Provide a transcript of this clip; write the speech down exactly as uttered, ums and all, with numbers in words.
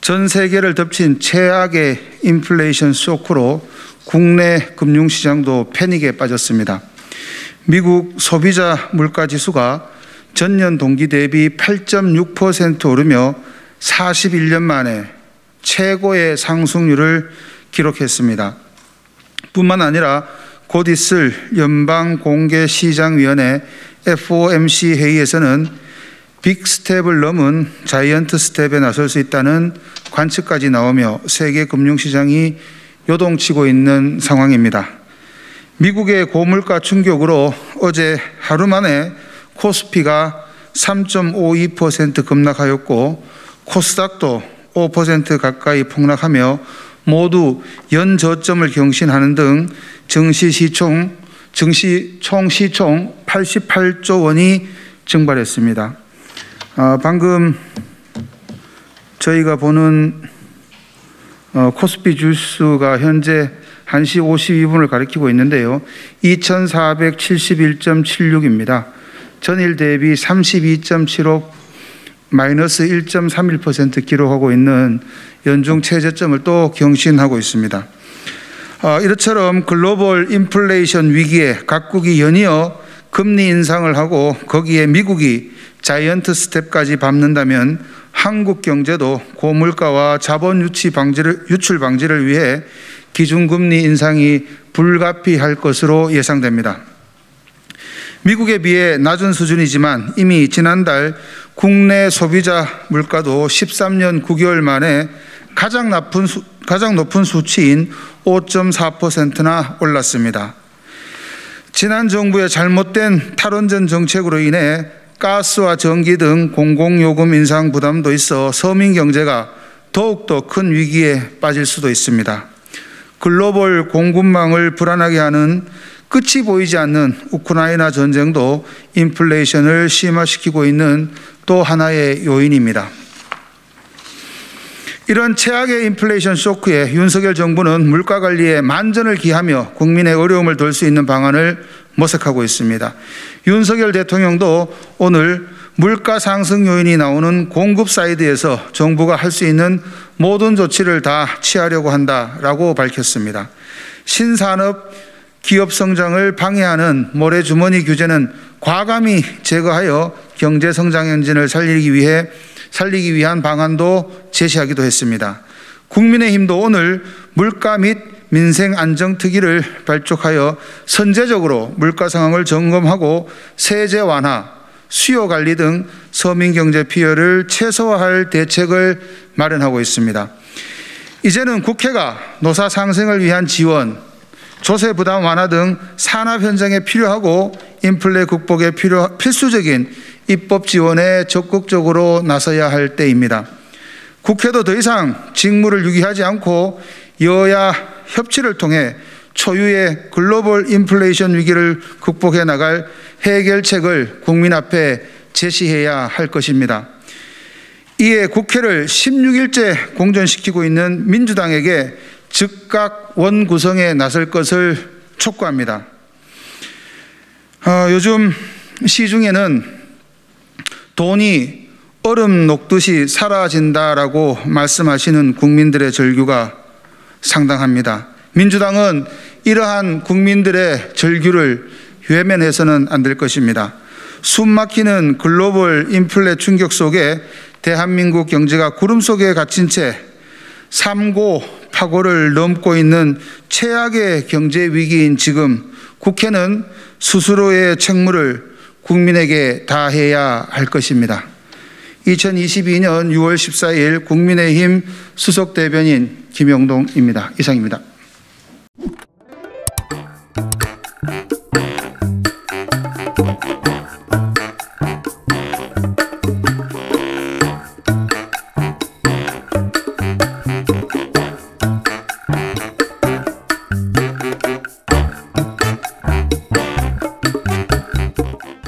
전 세계를 덮친 최악의 인플레이션 쇼크로 국내 금융시장도 패닉에 빠졌습니다. 미국 소비자 물가지수가 전년 동기 대비 팔 점 육 퍼센트 오르며 사십일 년 만에 최고의 상승률을 기록했습니다. 뿐만 아니라 곧 있을 연방공개시장위원회 에프 오 엠 씨 회의에서는 빅 스텝을 넘은 자이언트 스텝에 나설 수 있다는 관측까지 나오며 세계 금융시장이 요동치고 있는 상황입니다. 미국의 고물가 충격으로 어제 하루 만에 코스피가 삼 점 오이 퍼센트 급락하였고 코스닥도 오 퍼센트 가까이 폭락하며 모두 연저점을 경신하는 등 증시 시총, 증시 총 시총 팔십팔조 원이 증발했습니다. 어, 방금 저희가 보는 어, 코스피 지수가 현재 한 시 오십이 분을 가리키고 있는데요. 이천사백칠십일 점 칠육입니다. 전일 대비 삼십이 점 칠오 마이너스 일 점 삼일 퍼센트 기록하고 있는 연중 최저점을 또 경신하고 있습니다. 어, 이처럼 글로벌 인플레이션 위기에 각국이 연이어 금리 인상을 하고 거기에 미국이 자이언트 스텝까지 밟는다면 한국 경제도 고물가와 자본 유치 방지를, 유출 방지를 위해 기준금리 인상이 불가피할 것으로 예상됩니다. 미국에 비해 낮은 수준이지만 이미 지난달 국내 소비자 물가도 십삼 년 구 개월 만에 가장 높은, 수, 가장 높은 수치인 오 점 사 퍼센트나 올랐습니다. 지난 정부의 잘못된 탈원전 정책으로 인해 가스와 전기 등 공공요금 인상 부담도 있어 서민 경제가 더욱더 큰 위기에 빠질 수도 있습니다. 글로벌 공급망을 불안하게 하는 끝이 보이지 않는 우크라이나 전쟁도 인플레이션을 심화시키고 있는 또 하나의 요인입니다. 이런 최악의 인플레이션 쇼크에 윤석열 정부는 물가 관리에 만전을 기하며 국민의 어려움을 덜 수 있는 방안을 모색하고 있습니다. 윤석열 대통령도 오늘 물가 상승 요인이 나오는 공급 사이드에서 정부가 할 수 있는 모든 조치를 다 취하려고 한다라고 밝혔습니다. 신산업 기업 성장을 방해하는 모래주머니 규제는 과감히 제거하여 경제 성장 엔진을 살리기 위해 살리기 위한 방안도 제시하기도 했습니다. 국민의힘도 오늘 물가 및 민생 안정특위를 발족하여 선제적으로 물가 상황을 점검하고 세제 완화, 수요 관리 등 서민 경제 피해를 최소화할 대책을 마련하고 있습니다. 이제는 국회가 노사 상생을 위한 지원, 조세 부담 완화 등 산업 현장에 필요하고 인플레 극복에 필요, 필수적인 입법 지원에 적극적으로 나서야 할 때입니다. 국회도 더 이상 직무를 유기하지 않고 여야 협치를 통해 초유의 글로벌 인플레이션 위기를 극복해 나갈 해결책을 국민 앞에 제시해야 할 것입니다. 이에 국회를 십육 일째 공전시키고 있는 민주당에게 즉각 원구성에 나설 것을 촉구합니다. 어, 요즘 시중에는 돈이 얼음 녹듯이 사라진다라고 말씀하시는 국민들의 절규가 상당합니다. 민주당은 이러한 국민들의 절규를 외면해서는 안 될 것입니다. 숨막히는 글로벌 인플레 충격 속에 대한민국 경제가 구름 속에 갇힌 채 삼고 파고를 넘고 있는 최악의 경제 위기인 지금 국회는 스스로의 책무를 국민에게 다해야 할 것입니다. 이천이십이 년 유월 십사 일 국민의힘 수석대변인 김영동입니다. 이상입니다.